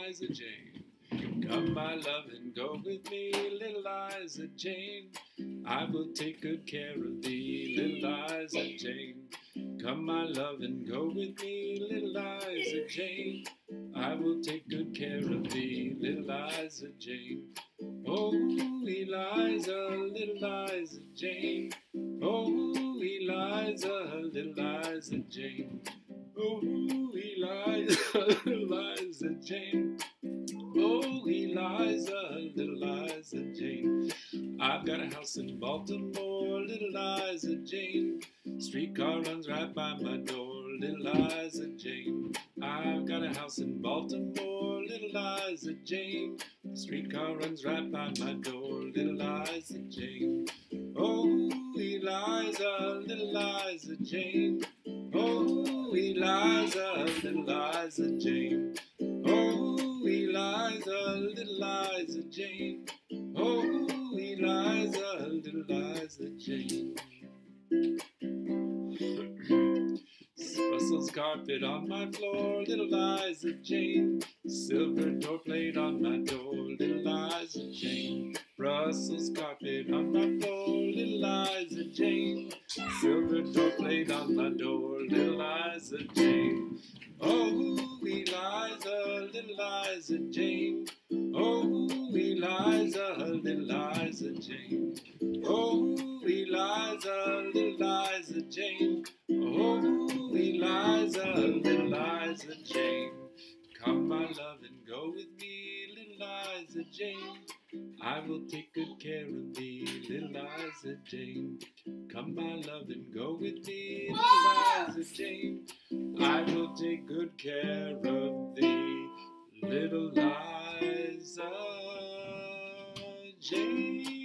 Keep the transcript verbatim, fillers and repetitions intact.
Liza Jane. Come, my love, and go with me, little Liza Jane. I will take good care of thee, little Liza Jane. Come, my love, and go with me, little Liza Jane. I will take good care of thee, little Liza Jane. Oh, Eliza, little Liza Jane. Oh, Eliza, little Liza Jane. Oh, Eliza, Liza Jane. Oh, Eliza, little Liza Jane. I've got a house in Baltimore, little Liza Jane. Streetcar runs right by my door, little Liza Jane. I've got a house in Baltimore, little Liza Jane. The streetcar runs right by my door, little Liza Jane. Oh, Eliza, little Liza Jane. Oh, Eliza, little Liza Jane. Oh, Eliza, little Liza Jane. Oh, Eliza, little Liza Jane. Brussels carpet on my floor, little Liza Jane. Silver door plate on my door, little Liza Jane. Brussels carpet on my floor, little Liza Jane. Silver door plate on my door, little Liza Jane. Oh, Eliza, little Liza Jane. Oh, Eliza, little Liza Jane. Oh, Eliza, little Liza Jane. Oh, Eliza, little Liza Jane. Come, my love, and go with me, little Liza Jane. I will take good care of thee, little Liza Jane. Come, my love, and go with me, little Liza Jane. I will take good care of thee, little Liza Jane.